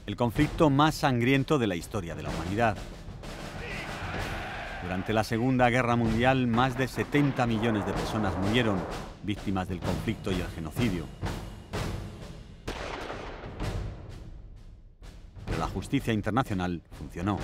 el conflicto más sangriento de la historia de la humanidad. Durante la Segunda Guerra Mundial, más de 70 millones de personas murieron, víctimas del conflicto y el genocidio. Pero la justicia internacional funcionó.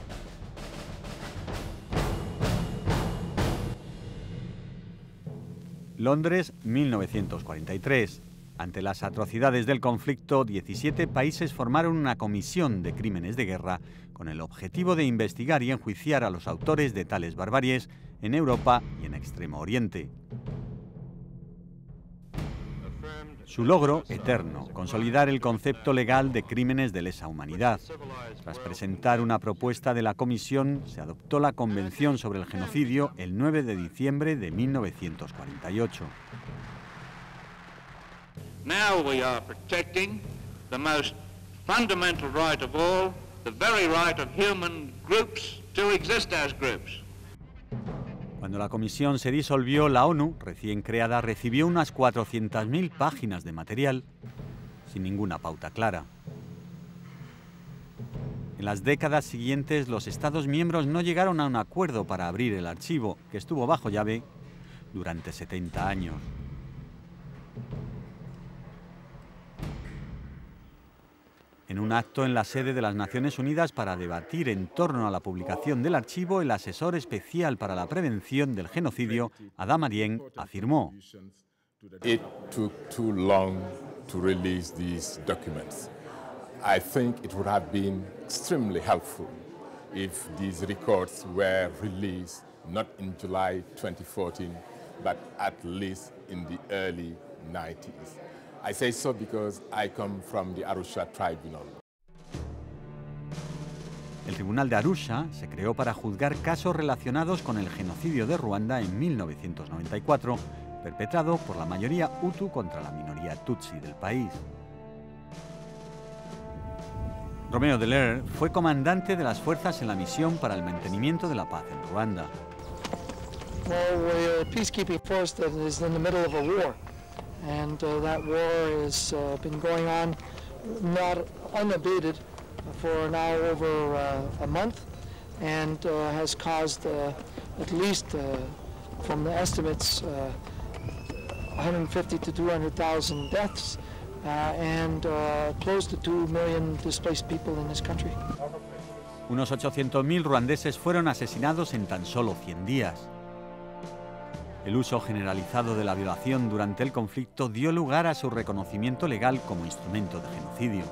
Londres, 1943. Ante las atrocidades del conflicto, 17 países formaron una comisión de crímenes de guerra con el objetivo de investigar y enjuiciar a los autores de tales barbaries en Europa y en Extremo Oriente. Su logro, eterno, consolidar el concepto legal de crímenes de lesa humanidad. Tras presentar una propuesta de la comisión, se adoptó la Convención sobre el Genocidio el 9 de diciembre de 1948. Now we are protecting the most fundamental right of all, the very right of human groups to exist as groups. Cuando la comisión se disolvió, la ONU, recién creada, recibió unas 400.000 páginas de material sin ninguna pauta clara. En las décadas siguientes, los Estados miembros no llegaron a un acuerdo para abrir el archivo, que estuvo bajo llave durante 70 años. En un acto en la sede de las Naciones Unidas para debatir en torno a la publicación del archivo, el asesor especial para la prevención del genocidio, Adama Dieng, afirmó: It took too long to release these documents. I think it would have been extremely helpful if these records were released not in July 2014, but at least in the early 90s. I say so because I come from the Arusha Tribunal. El Tribunal de Arusha se creó para juzgar casos relacionados con el genocidio de Ruanda en 1994, perpetrado por la mayoría Hutu contra la minoría Tutsi del país. Romeo Dallaire fue comandante de las fuerzas en la misión para el mantenimiento de la paz en Ruanda. Well, we're a peacekeeping force that is in the middle of a war. And that war has been going on not unabated for now over a month, and has caused at least, from the estimates, 150 to 200,000 deaths and close to 2 million displaced people in this country. Unos 800.000 ruandeses fueron asesinados en tan solo 100 días. El uso generalizado de la violación durante el conflicto dio lugar a su reconocimiento legal como instrumento de genocidio.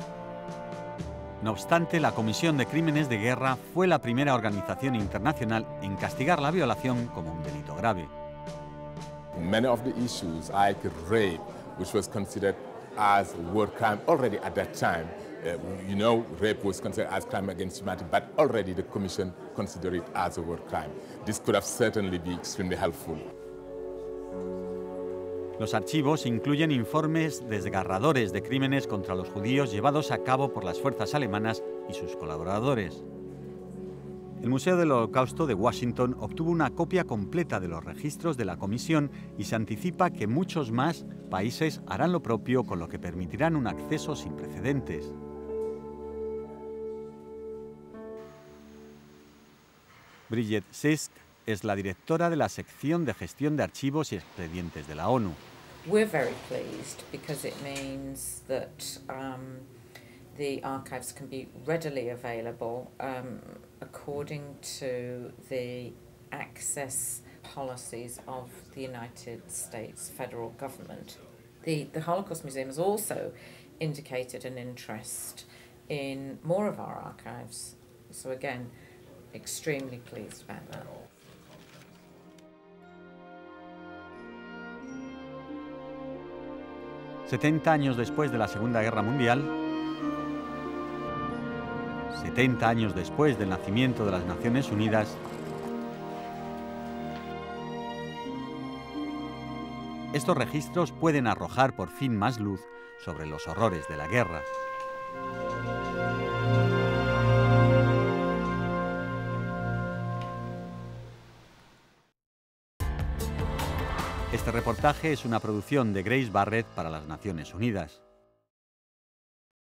No obstante, la Comisión de Crímenes de Guerra fue la primera organización internacional en castigar la violación como un delito grave. Many of the issues like rape, which was considered as a war crime already at that time, rape was considered as crime against humanity, but already the Commission considered it as a war crime. This could have certainly been extremely helpful. Los archivos incluyen informes desgarradores de crímenes contra los judíos llevados a cabo por las fuerzas alemanas y sus colaboradores. El Museo del Holocausto de Washington obtuvo una copia completa de los registros de la comisión y se anticipa que muchos más países harán lo propio, con lo que permitirán un acceso sin precedentes. Bridget Sisk es la directora de la sección de gestión de archivos y expedientes de la ONU. We're very pleased because it means that the archives can be readily available according to the access policies of the United States federal government. The Holocaust Museum has also indicated an interest in more of our archives. So again, extremely pleased about that. «70 años después de la Segunda Guerra Mundial, 70 años después del nacimiento de las Naciones Unidas, estos registros pueden arrojar por fin más luz sobre los horrores de la guerra. Este reportaje es una producción de Grace Barrett para las Naciones Unidas.